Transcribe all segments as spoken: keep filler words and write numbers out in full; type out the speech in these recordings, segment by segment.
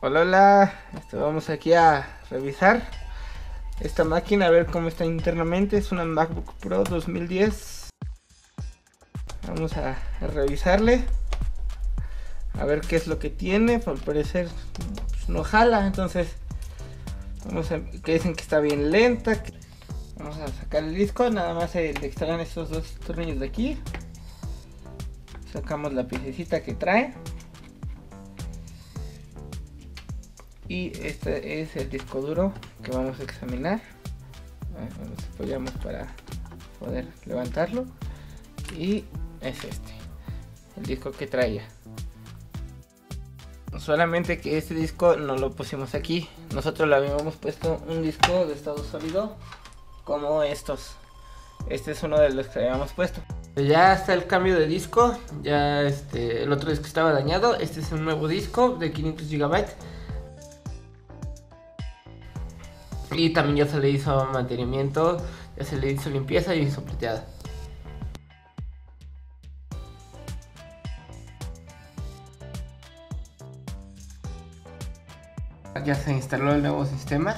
Hola, hola, este, vamos aquí a revisar esta máquina, a ver cómo está internamente. Es una MacBook Pro dos mil diez. Vamos a, a revisarle, a ver qué es lo que tiene. Al parecer pues, no jala, entonces vamos a que dicen que está bien lenta. Vamos a sacar el disco, nada más se le extraen estos dos tornillos de aquí. Sacamos la piececita que trae. Y este es el disco duro que vamos a examinar. Nos apoyamos para poder levantarlo. Y es este, el disco que traía. Solamente que este disco no lo pusimos aquí. Nosotros le habíamos puesto un disco de estado sólido como estos. Este es uno de los que habíamos puesto. Ya está el cambio de disco. Ya este, el otro disco estaba dañado. Este es un nuevo disco de quinientos gigabytes. Y también ya se le hizo mantenimiento, ya se le hizo limpieza y sopleteada. Ya se instaló el nuevo sistema.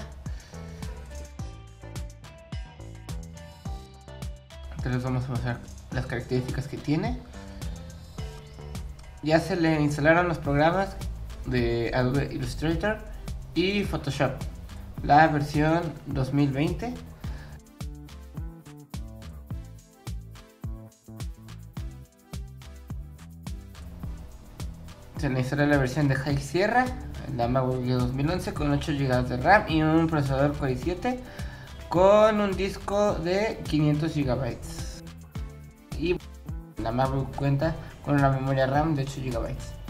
Entonces vamos a mostrar las características que tiene. Ya se le instalaron los programas de Adobe Illustrator y Photoshop, la versión dos mil veinte. Se le instaló la versión de High Sierra, la MacBook dos mil once con ocho gigas de RAM y un procesador Core i siete con un disco de quinientos gigabytes. Y la MacBook cuenta con una memoria RAM de ocho gigabytes.